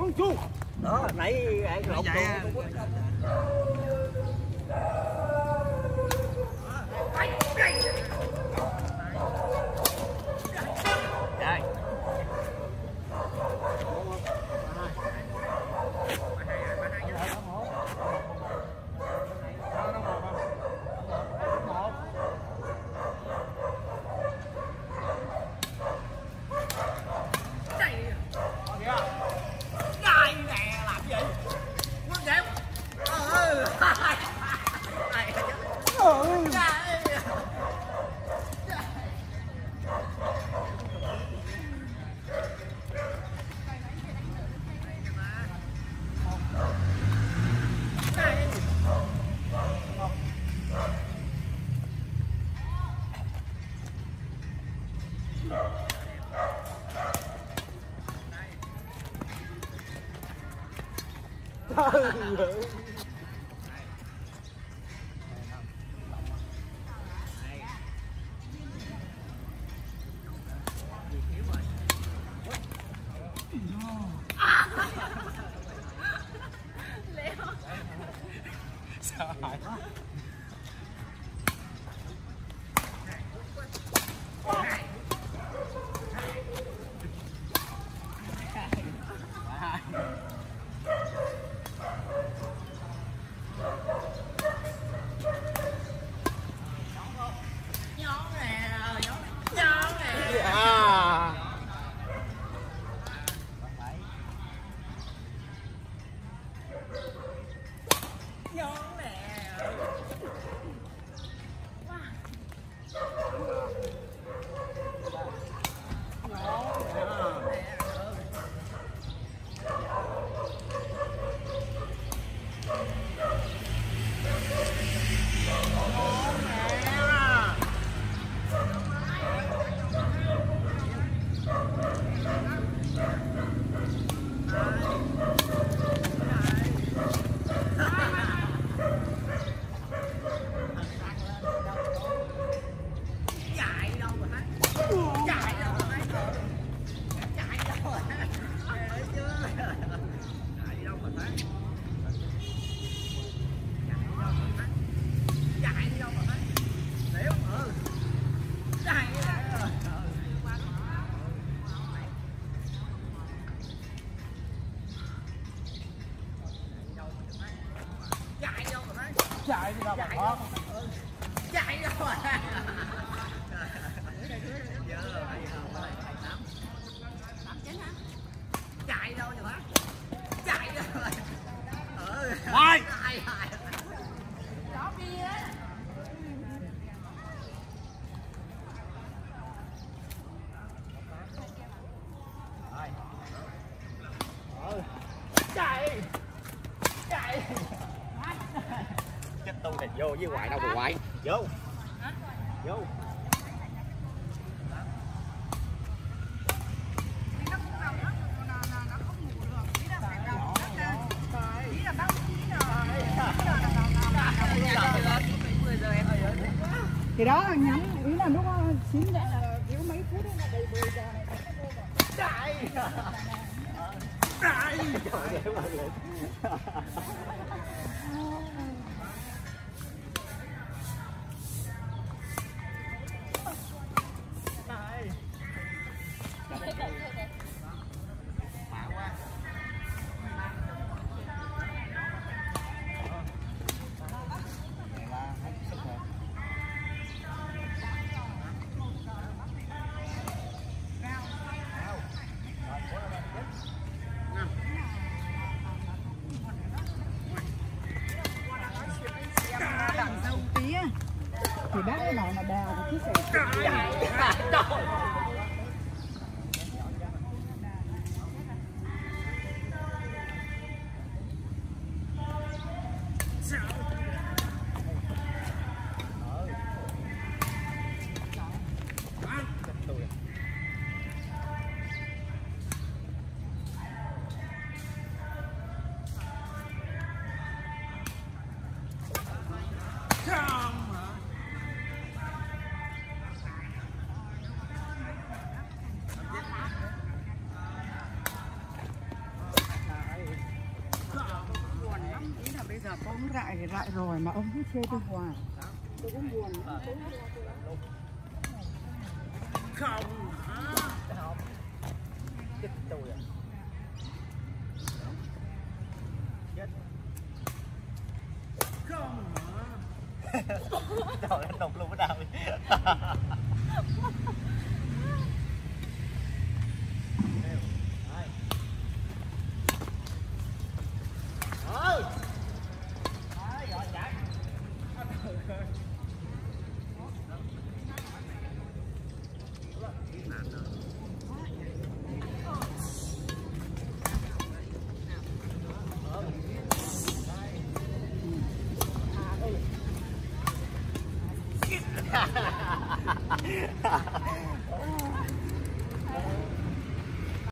Đó, nãy ăn lộn chạy đi đâu mà khó. Chạy đâu mà. Chạy đâu rồi bác? Chạy đâu rồi? Đây. Đó kia. Chạy. Chạy. Chết tôi này vô với hoài đâu mà hoài. Vô. Vô. Thì đó là nhắn, ý là lúc 9 giờ là thiếu mấy phút là đầy 10 giờ này. Chạy. Chạy. Thì bác ấy bảo là đèo thì cứ phải lại rồi mà ông cứ chê tôi hoài. Tôi cũng buồn. Không hả? Không. Chết tôi à. Chết. Không hả? Trời ơi, đục luôn cái đầu.